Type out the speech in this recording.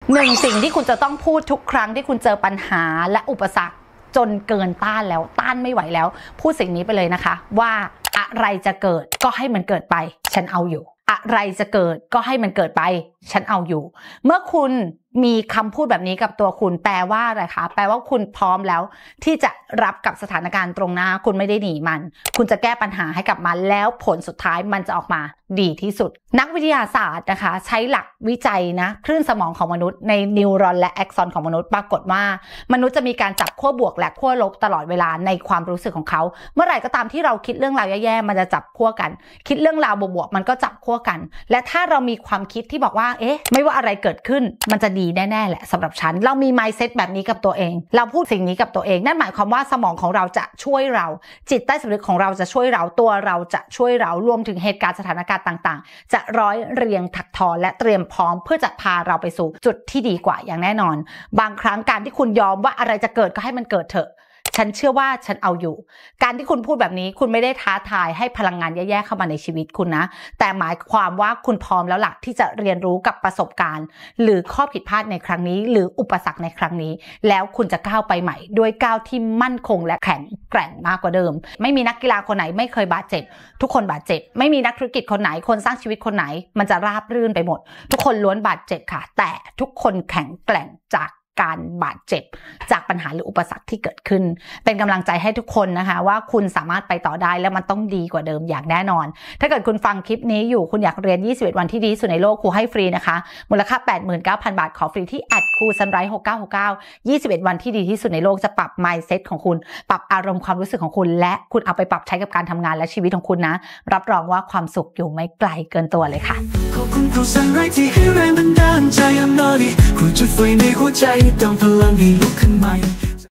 1สิ่งที่คุณจะต้องพูดทุกครั้งที่คุณเจอปัญหาและอุปสรรคจนเกินต้านแล้วต้านไม่ไหวแล้วพูดสิ่งนี้ไปเลยนะคะว่าอะไรจะเกิดก็ให้มันเกิดไปฉันเอาอยู่อะไรจะเกิดก็ให้มันเกิดไปฉันเอาอยู่เมื่อคุณมีคำพูดแบบนี้กับตัวคุณแปลว่าอะไรคะแปลว่าคุณพร้อมแล้วที่จะรับกับสถานการณ์ตรงหน้าคุณไม่ได้หนีมันคุณจะแก้ปัญหาให้กับมันแล้วผลสุดท้ายมันจะออกมาดีที่สุดนักวิทยาศาสตร์นะคะใช้หลักวิจัยนะคลื่นสมองของมนุษย์ในนิวรอนและแอ็กซอนของมนุษย์ปรากฏว่ามนุษย์จะมีการจับขั้วบวกและขั้วลบตลอดเวลาในความรู้สึกของเขาเมื่อไหร่ก็ตามที่เราคิดเรื่องราวแย่ๆมันจะจับขั้วกันคิดเรื่องราวบวกๆมันก็จับขั้วกันและถ้าเรามีความคิดที่บอกว่าไม่ว่าอะไรเกิดขึ้นมันจะดีแน่ๆแหละสำหรับฉันเรามี mindset แบบนี้กับตัวเองเราพูดสิ่งนี้กับตัวเองนั่นหมายความว่าสมองของเราจะช่วยเราจิตใต้สำนึกของเราจะช่วยเราตัวเราจะช่วยเรารวมถึงเหตุการณ์สถานการณ์ต่างๆจะร้อยเรียงถักทอและเตรียมพร้อมเพื่อจะพาเราไปสู่จุดที่ดีกว่าอย่างแน่นอนบางครั้งการที่คุณยอมว่าอะไรจะเกิดก็ให้มันเกิดเถอะฉันเชื่อว่าฉันเอาอยู่การที่คุณพูดแบบนี้คุณไม่ได้ท้าทายให้พลังงานแย่ๆเข้ามาในชีวิตคุณนะแต่หมายความว่าคุณพร้อมแล้วล่ะที่จะเรียนรู้กับประสบการณ์หรือข้อผิดพลาดในครั้งนี้หรืออุปสรรคในครั้งนี้แล้วคุณจะก้าวไปใหม่ด้วยก้าวที่มั่นคงและแข็งแกร่งมากกว่าเดิมไม่มีนักกีฬาคนไหนไม่เคยบาดเจ็บทุกคนบาดเจ็บไม่มีนักธุรกิจคนไหนคนสร้างชีวิตคนไหนมันจะราบรื่นไปหมดทุกคนล้วนบาดเจ็บค่ะแต่ทุกคนแข็งแกร่งจากการบาดเจ็บจากปัญหาหรืออุปสรรคที่เกิดขึ้นเป็นกำลังใจให้ทุกคนนะคะว่าคุณสามารถไปต่อได้และมันต้องดีกว่าเดิมอย่างแน่นอนถ้าเกิดคุณฟังคลิปนี้อยู่คุณอยากเรียน21วันที่ดีสุดในโลกครูให้ฟรีนะคะมูลค่า 89,000 บาทขอฟรีที่@crusunrise6969 21วันที่ดีที่สุดในโลกจะปรับ mindset ของคุณปรับอารมณ์ความรู้สึกของคุณและคุณเอาไปปรับใช้กับการทำงานและชีวิตของคุณนะรับรองว่าความสุขอยู่ไม่ไกลเกินตัวเลยค่ะขอบคุณครูซันไรที่ให้แรงบันดาลใจ I'm naughty ครูจุดไฟในหัวใจเติมพลังให้ลุกขึ้นใหม่